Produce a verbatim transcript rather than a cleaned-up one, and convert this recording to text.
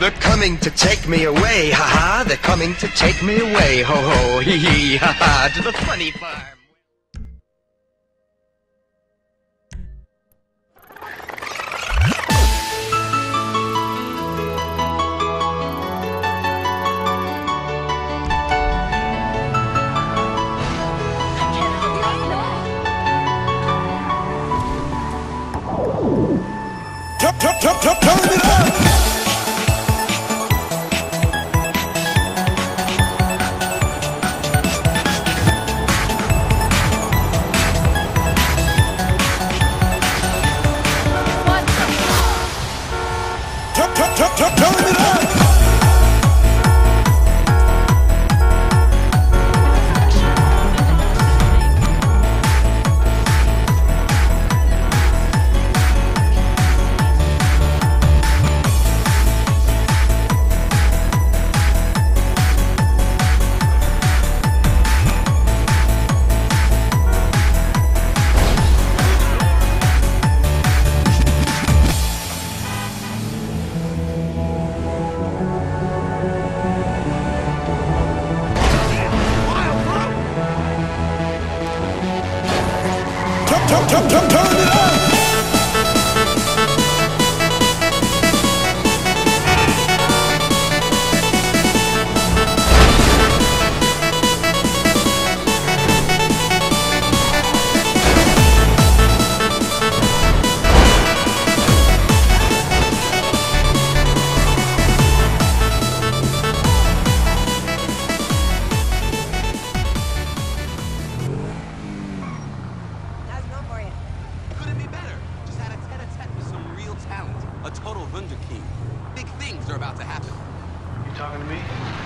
They're coming to take me away, ha-ha. They're coming to take me away, ho-ho, hee-hee, ha-ha, to the funny farm. Turn, turn, turn, turn, turn it up! Turn, turn, turn, turn, turn it up! Turn, turn, turn, turn it up! A total wunderkind. Big things are about to happen. You talking to me?